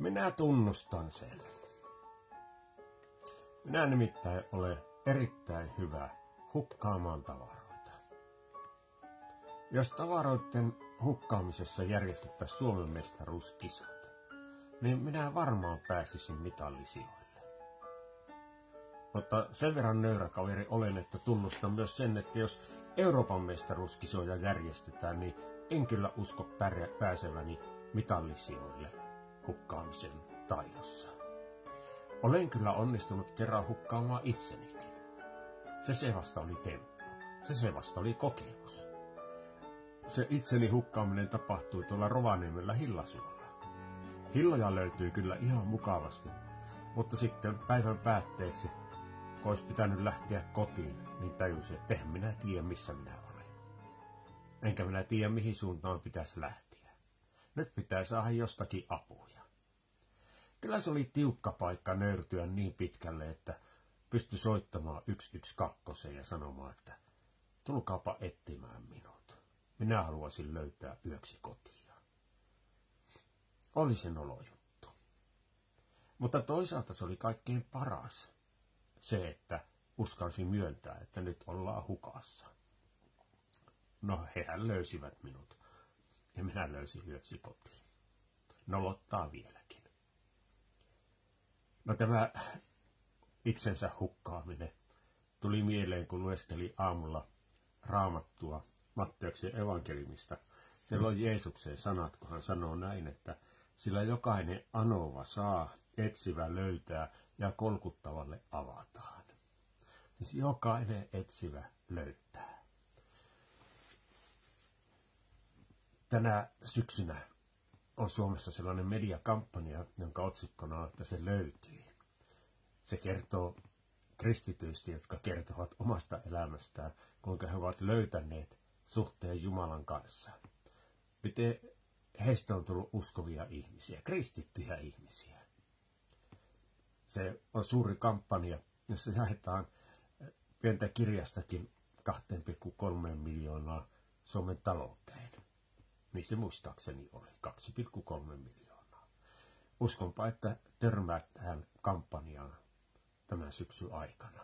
Minä tunnustan sen. Minä nimittäin olen erittäin hyvä hukkaamaan tavaroita. Jos tavaroiden hukkaamisessa järjestettäisiin Suomen mestaruuskisat, niin minä varmaan pääsisin mitallisijoille. Mutta sen verran nöyrä kaveri olen, että tunnustan myös sen, että jos Euroopan mestaruuskisoja järjestetään, niin en kyllä usko pääseväni mitallisijoille hukkaamisen taidossa. Olen kyllä onnistunut kerran hukkaamaan itsenikin. Se vasta oli temppu. Se vasta oli kokemus. Se itseni hukkaaminen tapahtui tuolla Rovaniemellä Hillasuolla. Hilloja löytyy kyllä ihan mukavasti, mutta sitten päivän päätteeksi, kun olisi pitänyt lähteä kotiin, niin tajusin, että eihän minä tiedä, missä minä olen. Enkä minä tiedä, mihin suuntaan pitäisi lähteä. Nyt pitää saada jostakin apuja. Kyllä se oli tiukka paikka nöyrtyä niin pitkälle, että pystyi soittamaan 112 ja sanomaan, että tulkaapa etsimään minut. Minä haluaisin löytää yöksi kotia. Oli se nolojuttu. Mutta toisaalta se oli kaikkein paras. Se, että uskalsin myöntää, että nyt ollaan hukassa. No, hehän löysivät minut. Ja minä löysin yöksi kotiin. Nolottaa vieläkin. No tämä itsensä hukkaaminen tuli mieleen, kun lueskeli aamulla Raamattua Matteuksen evankeliumista. Siellä on Jeesuksen sanat, kun hän sanoo näin, että sillä jokainen anova saa, etsivä löytää ja kolkuttavalle avataan. Siis jokainen etsivä löytää. Tänä syksynä on Suomessa sellainen mediakampanja, jonka otsikkona on, että se löytyi. Se kertoo kristityistä, jotka kertovat omasta elämästään, kuinka he ovat löytäneet suhteen Jumalan kanssa. Miten heistä on tullut uskovia ihmisiä, kristittyjä ihmisiä. Se on suuri kampanja, jossa jaetaan pientä kirjastakin 2,3 miljoonaa Suomen talouteen. Niin se muistaakseni oli 2,3 miljoonaa. Uskonpa, että törmäät tähän kampanjaan tämän syksyn aikana.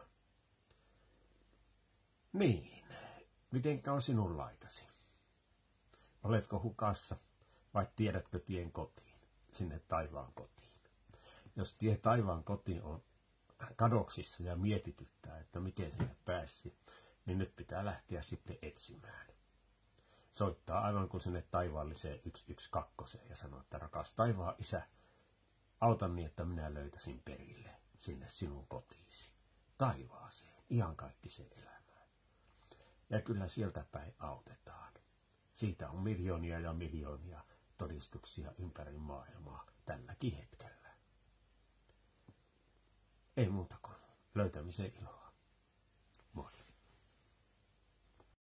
Niin, mitenkä on sinun laitasi? Oletko hukassa vai tiedätkö tien kotiin, sinne taivaan kotiin? Jos tie taivaan kotiin on kadoksissa ja mietityttää, että miten sinne pääsi, niin nyt pitää lähteä sitten etsimään. Soittaa aivan kuin sinne taivaalliseen 112 ja sanoo, että rakas taivaan isä, auta niin, että minä löytäisin perille sinne sinun kotiisi. Taivaaseen, ihan kaikki se elämään. Ja kyllä sieltä päin autetaan. Siitä on miljoonia ja miljoonia todistuksia ympäri maailmaa tälläkin hetkellä. Ei muuta kuin löytämisen iloa.